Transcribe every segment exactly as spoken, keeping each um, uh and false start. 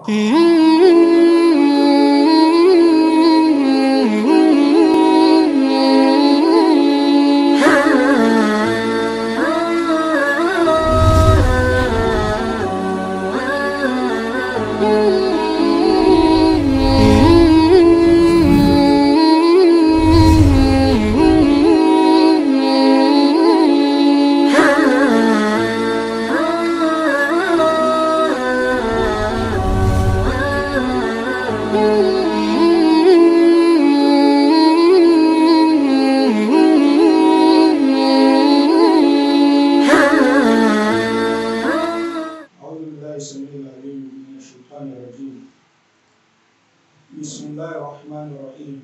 بسم الله الرحمن الرحيم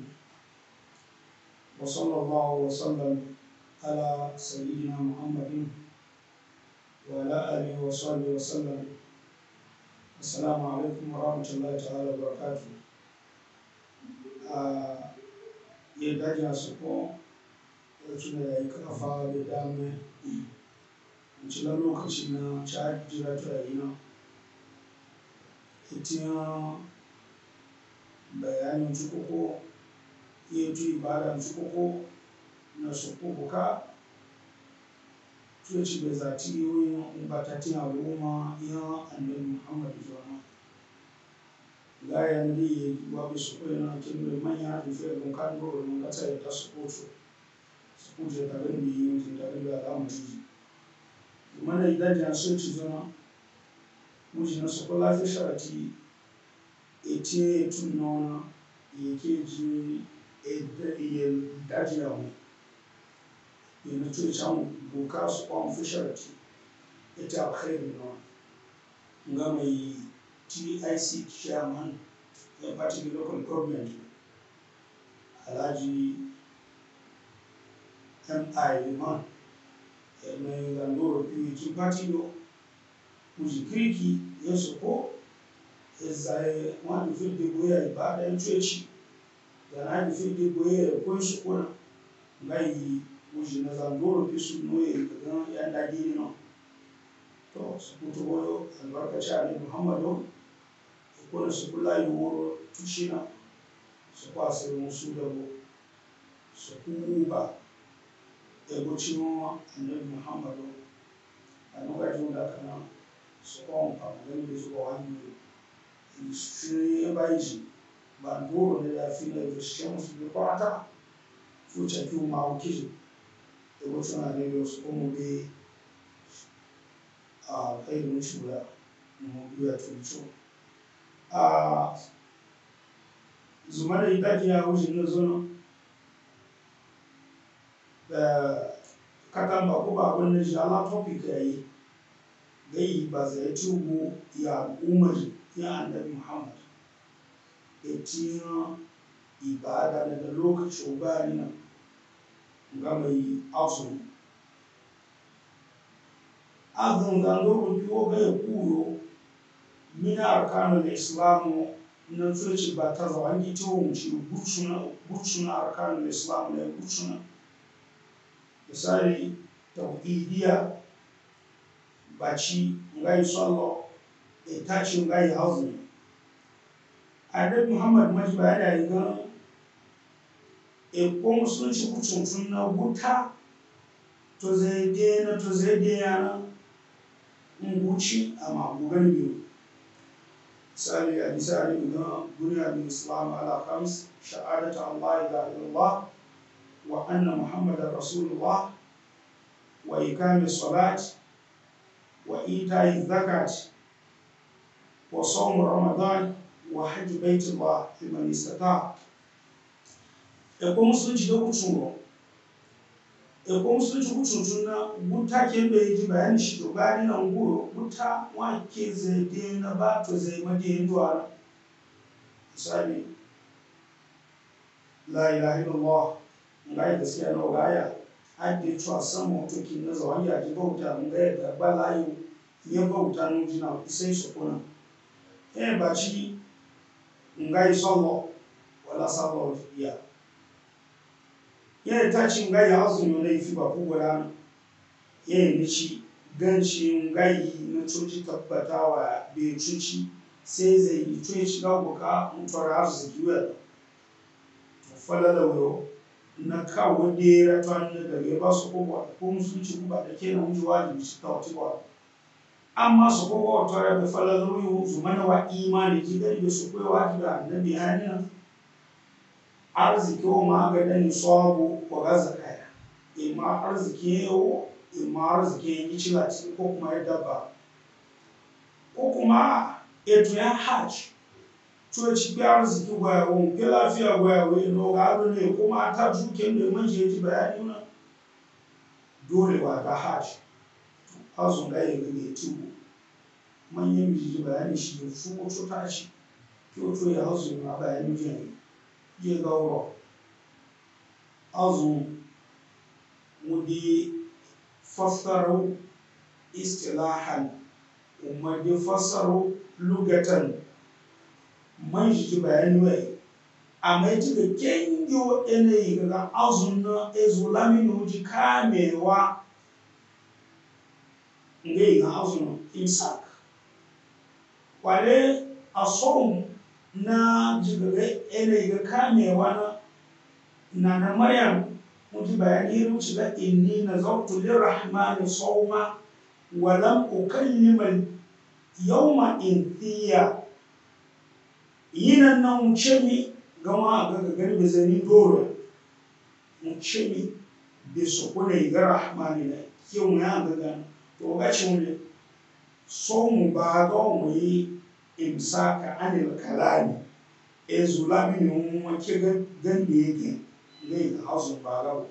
وصلى الله وسلم على سيدنا محمد وعلى آله وصحبه وسلم. السلام عليكم ورحمة الله تعالى وبركاته. yadda ya suko suna da kafa da dama cikin lokaci na jira ta yi na ita bayanin cikuko iya tu ibada cikuko na sukubuka tuci da zati yi batatin al'umma ya annabi Muhammad zuwa gayan di wabi sukuyo na kinu manya da fiye da kan dole mun gata ya ta sukuto sukuto ta gani yi yi ta gani da alamu ji mana idan jan so ci zuwa muji na sukula fi sharati eti tunona yake ji iya daji yawon yana tuyi can buka su kwan fi sharati ita alkhairu na nga mai T I C chairman ya party local government Alhaji M I Liman yana zandoro biyu ki party yo muji kirki ya suko ezaye wani fide goya ibada ya ceci da na yi fide goya ya kunshi kuna ngai wuji na zangoro bisu noye ga yan dagiri no to su kuto goyo albarkaci ali muhammadu kuna su kula yi woro tushina su kwasa musu dabo su kuba ego cimo annabi muhammadu anuga junda kana su kwa mpa ngani bezu kwa hanyu shi baiji ba goro ne da fi na christian su bi kwata fu cha ki ma o kiji e wo tsana ne yo su ko be a kai mu shura mu biya tuncho a zuma da idaki ya wuce ne zono da katamba ko ba wannan shi ala topic yayi gai ba zai tubu ya umar ya annabi Muhammad etina ibada daga lokacin bani nan ga mai asu azun zando biyo ga ya kuro mina arkanul islam na tsoci ba ta zawangi to mu ci bursuna bursuna arkanul islam ne bursuna misali tauhidiyya baci ngai sallo e tachi ngai hauzi annabi Muhammad maji bayana yi ga e ko musulunci kutuntun na wuta to zai de na to zai de yana nguci amma gugan biyu misali a misali ga duniya bin islam ala khams shahadatu allah ilaha illallah wa anna muhammadar rasulullah wa iqamis salat وإيتاء الزكاة وصوم رمضان وحج بيت الله لمن استطاع. Eko musulunci da kucuro, eko musulunci kucuro na wuta ke bai ji bayani shi to gani na nguro wuta wake zai de na ba to zai made duwara. Misali la ilaha illallah ngai gaskiya na gaya ake cewa samun tukin na zawon yaji bauta mun ga yadda balayu ya bauta nun jina isai su kuna eh ba ci ngai sallo wala sallo ya ya ta ci ngai azumi ne fi ba ku gura ya ni ci ganci ngai na tuji tabbatawa be tuci sai zai yi tuye shiga buka mutuwar arziki wadda falala wayo na kawo dera tuwan da daga ba su kowa da kuma sun ci guba da ke na wuce wajibi su kawo ci ba amma su kowa wata rabe falala wayo su mana wa imani ji gari da su kai wajibi a annabi hanyar arziki wa ma ga dani sabo wa gaza kaya imma arziki yawo imma arziki yi cilati ko kuma ya dabba ko kuma eto ya hajj to ci bi arziki gwayawo ke lafiya gwayawo no gado ne kuma ta juke da man je ji bayani na dole wa ga hajj azun ga yi ga tubu manyan ji bayani shi fu ko to tashi to to ya azun ma bayani je je gawo azun mudi fassaru istilahan umma di fassaru lugatan man shi bayani wai amma ji ga kenyo ene ga azun na ezulami no ji kamewa ngai ga azun imsak wale asom na ji ga ene ga kamewa na na maryam muji bayani ruci ga inni nazartu lirrahmani sawma wa lam ukallima yawma intiya yinan nan mucemi gama ga gani bezani doro mucemi be so ko ne ga rahmani ne kiyo ya ga ga to ga ci mun so mu ba ga mu yi imsaka anil kalami e zulami ne mu ke ga gande yake ne ga azun ba ga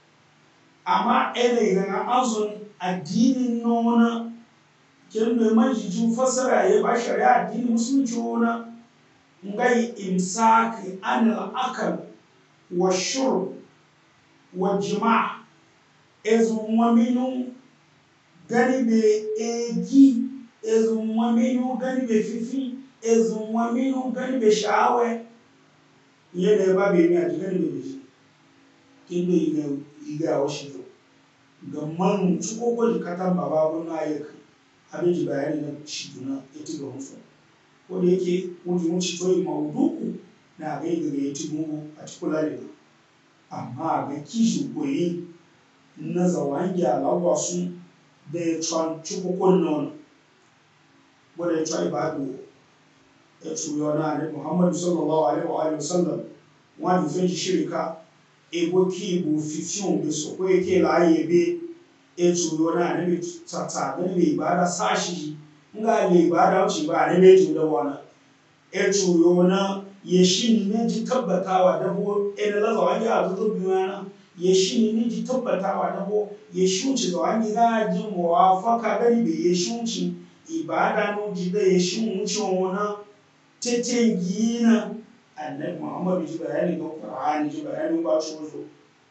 amma ene ga azun addinin nona kin da majiju fasara ya ba shari'a addinin musulunci wona ngai imsaki anil akal wa shurb wa jima' ezu mwaminu gani be egi ezu mwaminu gani be fifi ezu mwaminu gani be sha'awe yene ba be mi a gani be bishi kindo iga iga washizo ga man tsuko ko jikatan baba gona yake abin ji bayani na shiduna ita ga musu ko da yake wani wuce toyi mauduku na gai daga ya ci gungu a cikin lalina amma ga kishi koyi na zawangi alawa su da ya tsan cikukun nan wadda ya tsaye ba da ya tsuyo na ne muhammadu sallallahu alaihi wa sallam wani zai ji shirika ebo ki bu fifiyon da su ko yake laye be ya tsuyo na ne tata gani bai ba da sashi nga le ibada wuce ba ne mai da wani eto yona ya shi ne ji tabbatawa da bo ina la zawan ya zuzo biyana ya shi ne ji tabbatawa da bo ya shunci zawan ga ji muwafaka gari be ya shunci ibada no ji da ya shunci wona tete gina annabi muhammad ji bayani ga qur'ani ji bayani ba shozo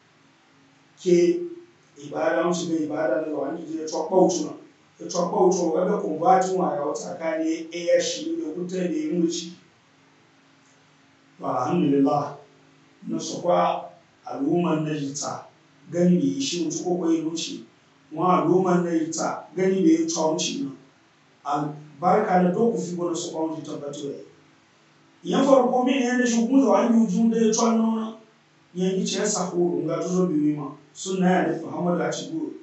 ke ibada wuce ga ibada da zawan ji ya tsokko tuna ita ɓauto wadda kumbatin wayo tsakani iya shi da kuta da yi mulci to alhamdulillah na su kwa al'ummar na jita gani bai shi mutu ko kwai mulci wa al'ummar na jita gani bai tsaunci na albarka na doku fi gwada su kwanci tabbatu ya yan farko min yadda shi kuma da wani yujun da ya tsaun nuna yanki ce ya sako ga tuzo biyu ma suna ya nufi muhammadu a cikin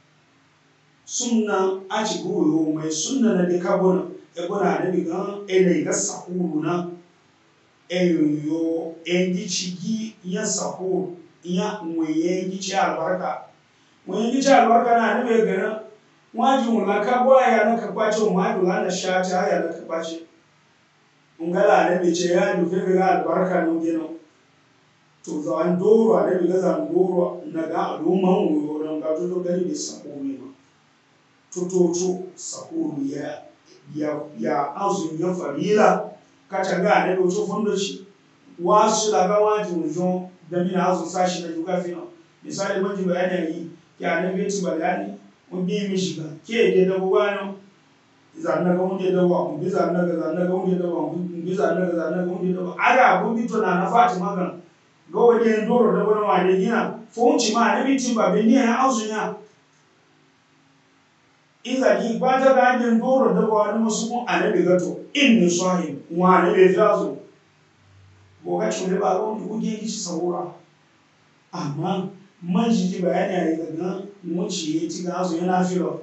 sunna aci goyo mai sunna na de kabona e bona ne bigan e ne ga sahuru na e yo engi chigi ya sahuru ya mwe engi chi albarka mwe engi chi albarka na ne be gana waji mun ka boya na ka kwace mu ma dula na shata ya na ka kwace ungala ne be ce ya du fe ga albarka no geno to zan doro ne be ga zan doro na ga alumma mu yo na ga to gani be sahuru ne tututu sahuru ya ya ya azun ya farila katanga ne do so fondo shi wasu daga waji mujo da mina azun sashi na yuga fina misali manji bayani yi ya ne beti bayani mun bi mi shiga ke de da bugano zanna ga mun de da wa mun bi zanna ga zanna ga mun de da wa mun bi zanna ga zanna ga mun de da wa aga mun bi to na na Fatima gan go waje ndoro da wani wani yana fonci ma ne bi timba be ni ya azun ya iza gi ba ta ga jin doro da wani musu kun anabi gato inni sahib wa ne be fiazo bo ga chule ba gon ku ge ki sawura amma man shi ji bayani ayi daga mu ci ti ga zo yana filo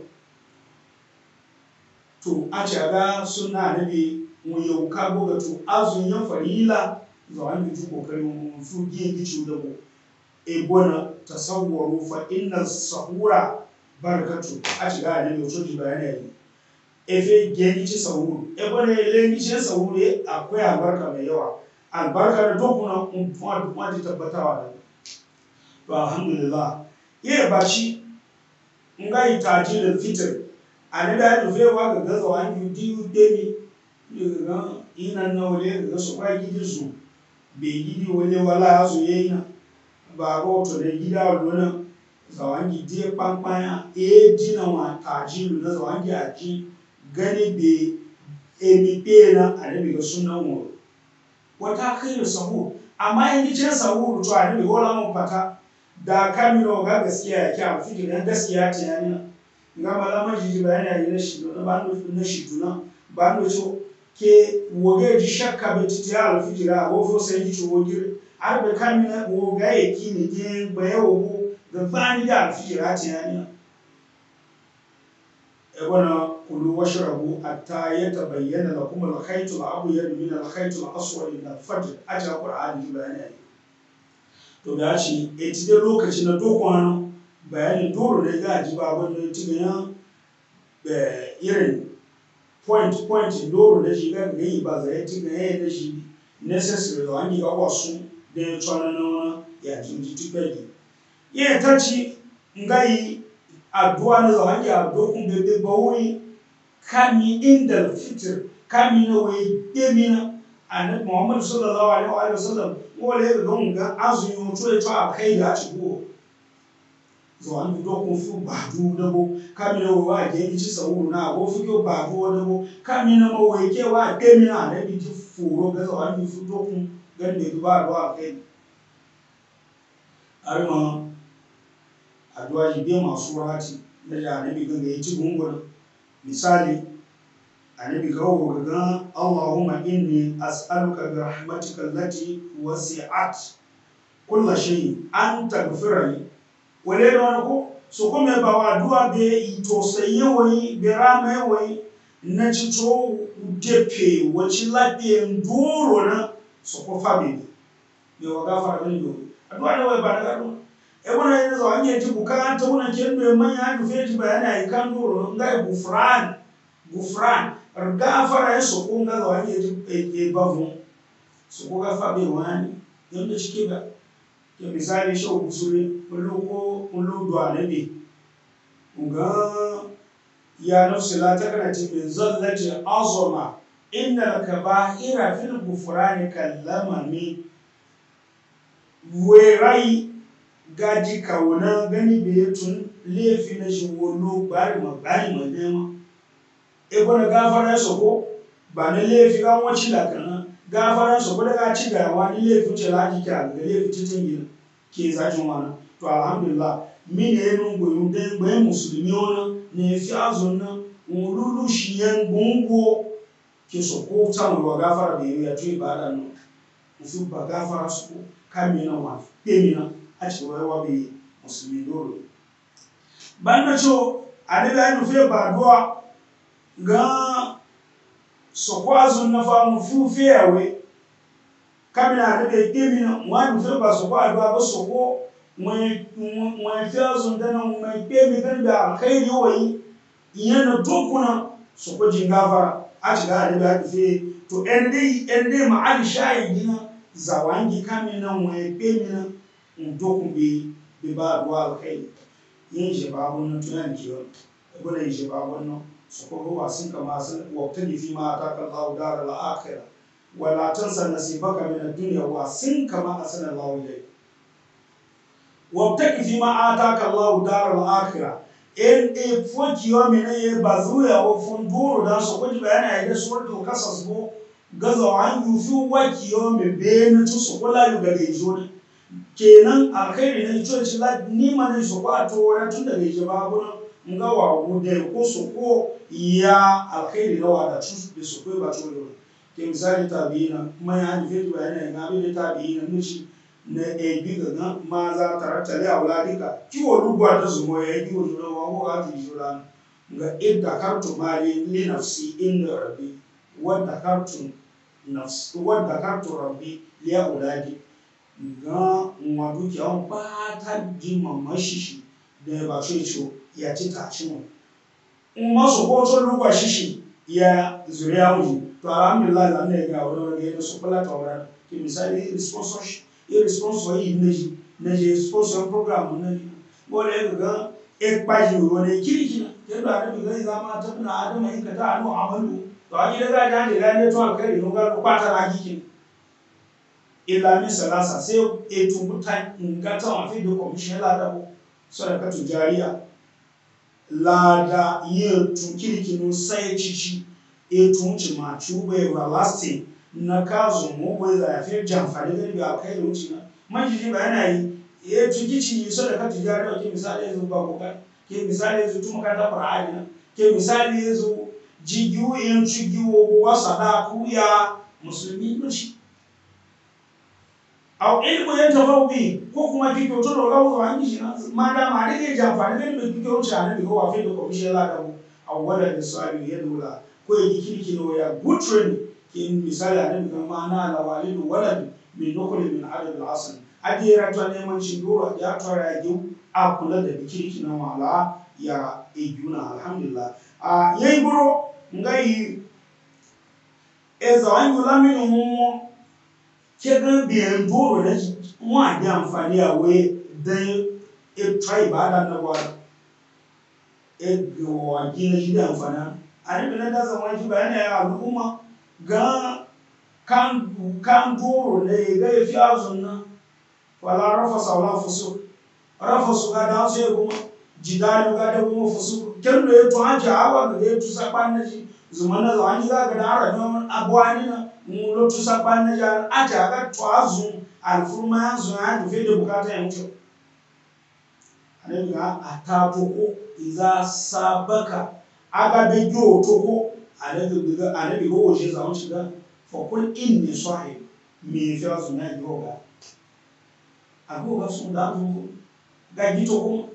to a ci ga sunna anabi mu yau ka goga to azun yan farila za an bi kokarin mu fu ge ki ci da bo e bona tasawwaru fa inna sahura barakatu a ci ga anabi so ji bayani ayi efe ge ci sahuru e bona ele ni ci sahuru akwai albarka mai yawa albarka da dokuna un fa kuma ta tabbatawa da to alhamdulillah ye bashi ngai tajil fitr ane da dufe wa ga gaza wa ni diu demi ga ina na wale ga so kwa gidi su be gidi wale wala azu yina ba go to da gida lona za wangi die pampanya e dina wa tajil na za wangi aji gani be emi pena ane bi ga sunna mo wata khairu sahur amma in ce sahur to ane bi wala mun fata da kamino ga gaskiya ya kya fiti dan gaskiya ce yana ga malama jiji bayani ya yi shi na ba na shi tuna ba no so ke woge ji shakka be titi al fitira wo fo sai ji wo gire ar be kamina wo ga yaki ne je baye wo ga bani da al fitira ce yana e bona kulu washrabu hatta yatabayyana lakum al khayt al abyad min al khayt al aswad min al fajr aja qur'ani bayani to da shi e ti da lokaci na dokon bayanin doro da ga ji ba wanda ti ga eh irin point point doro da shi ga ga ba zai ti ga da shi necessary da an ga wasu da ya tsana na ya jinji ti bege ye ta ci ngai addu'a na zawangi addu'un bebe bawi kami inda fitr kami na wai demina annabi Muhammad sallallahu alaihi wa sallam wole ga gonga azu yu to to akai da ci go zo an do ko fu ba du da bo kamina wa ge ci sawu na go fu go ba go da bo kamina mo we ke wa ke mi na ne bi ti furo ga zo an fu do ku ga ne du ba do akai arma addu'a ji be masu rati da ya ne bi ga ge ci gungun misali annabi gawo ga Allahumma inni as'aluka bi rahmatika allati wasi'at kull shay an taghfira li wale no ko so ko me ba wa du'a be ito sayewi be ramewi na cito depe wace lafiya ndoro na so ko fabi be wa gafara ni do addu'a ne wai ba daga do e wona yin zo anye ji bukata wona kendo manya du fe ji bayani ai kan doro ngai gufran gufran gafara ya soko nga ga wani e bavu soko gafa be wani yanda cike ba ke misali shau kusure kullu ko kullu do anabi nga ya nafsi la takrati min zallati azama inna al-kaba'ira fil ghufrani kallamami werai gaji kauna gani be tun lefi na shi wolo bari ma bari ma nema e bona gafara soko ba na lefi kan wace da kana gafara soko daga ci ga wani lefi ce la ki ka ga lefi titin gina ke zajin wana to alhamdulillah mine yenu goyu den gbe muslimi ona ne fi azonna ululu shiyan gungo ke soko tan wa gafara da ya to ibada no musu ba gafara soko kamina wa temina a ci wa be muslimi dole banda cho ade da no fe ba doa ga sokwazo na famu fufe yawe kamina da be temina wani fe ba sokwa adwa ba soko mwe mwe fiazo ndana mwe temi kan da alkhairi yoyi yana dokuna soko jingafara aci ga da ba fe to ende ende ma ali shahidina zawangi kamina mwe temina ndokun be be ba adwa alkhairi yin je babu na tunan kiyo gona yin je babu no soko wasin kama san waqtani fi ma ataka Allahu daral akhirah wala tansa nasibaka min ad-dunya wasin kama asana Allahu ilayk waqtaki fi ma ataka Allahu daral akhirah en e foki yo mena ye bazuya o funduro da soko ji bayana ida suratul qasas go gazo an yufu waki yo me be na tu soko la yu daga ijoni kenan alkhairi ne to ci la ni ma ne soko ato ra tun daga ije babu nga wa gude ko so ko ya alkhairi na wada tun da so ko ba to ke misali tabiina kuma ya ni fetu bayana nga bi tabiina nushi na e bi ga ma za tarakta li auladika kiwo lugwa da zumo ya yi wo wa ko ga ti jura nga idda kartu mali li nafsi inda rabbi wa dakartu nafsi wa dakartu rabbi li auladi nga ngwadu ki an ba ta ji mamashishi da ba so icho ya ci tashi mu in ma so ko to lugwa shishi ya zuriya mu to alhamdulillah zan ne ga wani ga su kula ta wara ki misali sponsorship e sponsor yi neji neji sponsor program ne bole ga e paji woni kiriki ke da ne ga zama ta na adama in ka ta anu amalu to a gida ga da ne to alkhairi no ga kwata na gikin illa min salasa sai e tumbuta ngata wa fi do commission la da sadaka tujariya la da yin tukiriki no sai cici e tunci ma tube everlasting na kazo mu bai da fi jamfani da ga kai da wuci na majiji ba yana yi e tukici sadaka tujariya ke misali yanzu ba ko ke misali yanzu tuma ka da qur'ani na ke misali yanzu jigiu yin jigiu wa sadaku ya musulmi ne shi au ilmu yantafa bi ko kuma kike to do lawo an yi shi ma da ma ne jamfani da bi kike wuce ne bi ko wa fi da commission la da mu awwala da sa'i ya dula ko yi kirki no ya good training ke misali ne bi ma na la walidu walad min nukul min adad al asl adira to neman shi dora ya tora ya a kula da kirki na wala ya ejuna alhamdulillah a yayi buro ngai eza wangu laminu mu kega biyan doro da wa da amfani a we dan e try ba da na wa e go gina shi da amfana ani bin da zaman shi bayani ya al'umma ga kan kan doro ne ga yafi azunna wala rafa sawla fusu rafa su ga da sai kuma jidalu ga da kuma fusu kendo ya to haja awa ga ya to saban shi zumana za an ga da arabin abwani na mu lo to saban na ja aja ga to azu alfurma azu an fe da bukata ya mutu anaga atato ko iza sabaka aga be jo to ko anaga biga anabi go je za mun shiga fa kul inni sahib mi fi azu na yoga ago ga sun da mu ga gito ko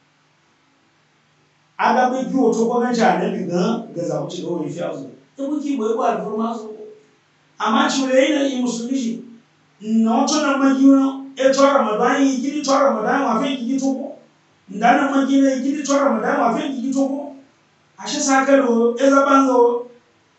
aga be ju to ko ga jana bi gan ga za mu ci go fi azu to kuki boy ko alfurma su amma ci le ina yi musulmi shi no to na majiyo e to ramadan yi gidi to ramadan wa fe gidi to ko ndana magina yi gidi to ramadan wa fe gidi to ko ashe sakalo e za banzo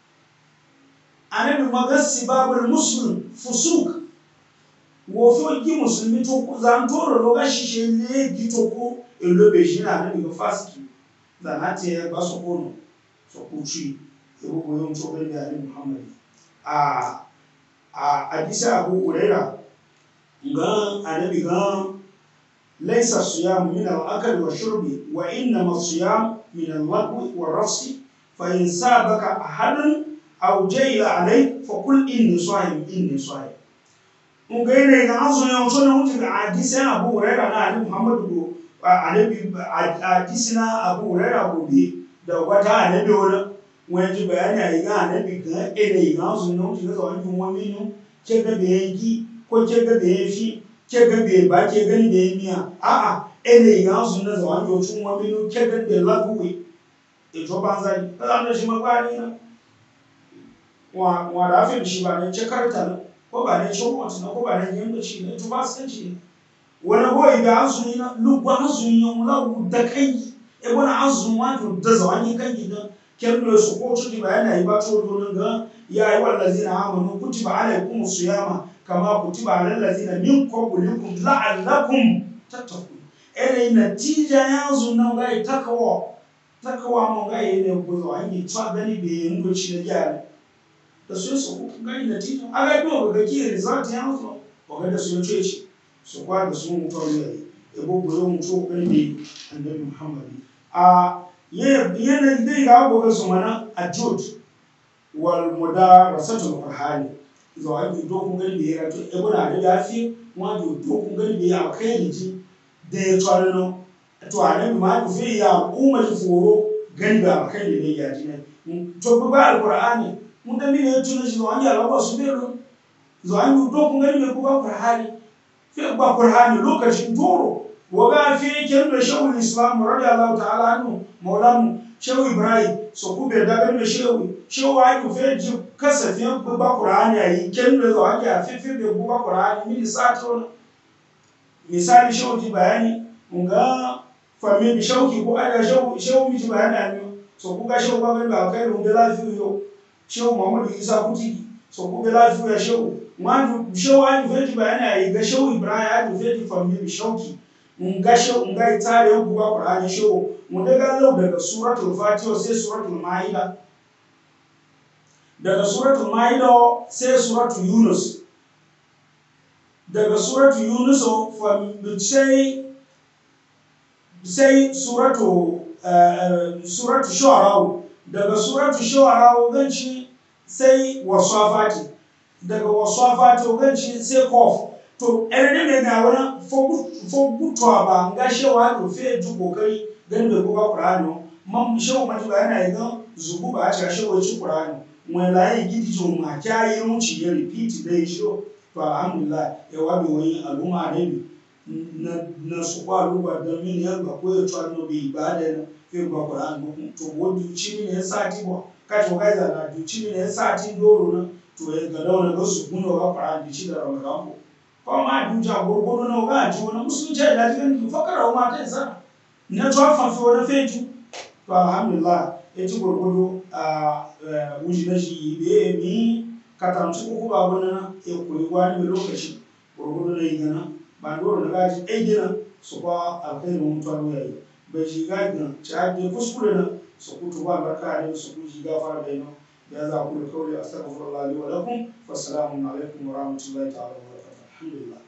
anabi magasi babul muslim fusuk wo fo gi musulmi to ko zan toro lo ga shishe le gidi to ko e lo be jina anabi go fasiki zanate ba so kono so kuchi e ko yo to be da ni muhammad a a hadisa abu huraira ga anabi ga laysa siyam min al-akl wa shurbi wa inma siyam min al-lagwi wa rafsi fa in sabaka ahadun aw jayla alay fa qul inni sa'im inni sa'im ungene ga azu yo to na mutu ga hadisa abu huraira na anabi muhammad go anabi hadisina abu huraira go bi da wata anabi wala wani bayani a yi ga anabi ga ene yi ga azu no ti ga wani mu minu ke ga be yi ko ke ga be fi ke ga be ba ke ga ni be miya a a ene yi ga azu na za wani o tun mu minu ke ga be laguwe e to banza ni ka da shi magani na wa wa da fi shi ba ne ce karta ko ba ne cho ko ko ba ne yin da shi ne to ba san shi wani boy da azu na lugwa azu yin lagu da kai e wani azu wa to da za wani kan gidan kendo su ko tuti bayana yi ba to don ga ya yi wallazina amanu kutiba alaykum siyama kama kutiba alal ladina min qablikum la'allakum tattaqun ene natija yanzu nan ga takawa takawa mun ga ne ko zo an yi tsa gani be ndo ci da jare da su su ga natija aga do ga ki result yanzu ko ga da su ce ci su kwa da su mutuwa ne e bo go mu to gani be annabi muhammad a yana dai ga abokan su mana a jud wal mudarasatul qur'ani zo ai do kun gani da ya to e bona da yafi wa do do kun gani da ya kai ji da ya tsare no to annabi ma ku fi ya al'umma ji foro ganda kai da ne ya ji ne to ku ba alqur'ani mun da mine tuna shi zo an ya lawa su belo zo an yi to kun gani me ku ba qur'ani fi ba qur'ani lokacin doro waga fi kin da shawul islam radiyallahu ta'ala anhu maulam shehu ibrahim so ku be da gani shehu shehu ai ku fe ji kasafin ku ba qur'ani ai kin da zo an ya fi fi be ku ba qur'ani mini sato misali shehu ji bayani nga fami bi shauki ko ada shehu shehu mi ji bayani ne so ku ga shehu ba gani ba kai rumbe lafiyo yo shehu muhammadu isa kuti so ku be lafiyo ya shehu mwandu shehu ai fe ji bayani ai ga shehu ibrahim ai fe ji fami bi shauki nga shehu nga itare ku ba qur'ani shehu mun daga lau daga suratul fatiha sai suratul maida daga suratul maida sai suratul yunus daga suratul yunus fam sai sai suratu suratu shu'ara daga suratu shu'ara ganci sai wasafati daga wasafati ganci sai kof to erne me ga wani fogutwa ba nga shewa to fe ju kokari ganin da kuma qur'ani man shewa ma ba yana yi zugu ba a cika shewa ci qur'ani mun la yi gidi jo ma kai runci ya repeat dai sho to alhamdulillah ya wabi wani al'umma ne na na su kwa ruba da min ya ga ko ya tsano bi ibada na fe ba qur'ani to wodi ci ne sati ba ka to ga da du ci ne sati doro na to ya ga dawo ga su kuno ga qur'ani ci da ramadan ko ko ma du ja gurgudu na ga ji wani musulunci da jigan fakara ma ta isa na to fa fi wani feju to alhamdulillah e ci gurgudu a wuji na shi be mi katamci ko ba wannan e koyi wani lokaci gurgudu ne yana ba dole da gaji aidina su ba alkhairu mutuwa yayi bai shiga ga caje kuskure na su kutu ba barka ne su ku shiga fara da yana ya za ku da kauli astaghfirullah li wa lakum wassalamu alaikum wa rahmatullahi ta'ala wa barakatuh alhamdulillah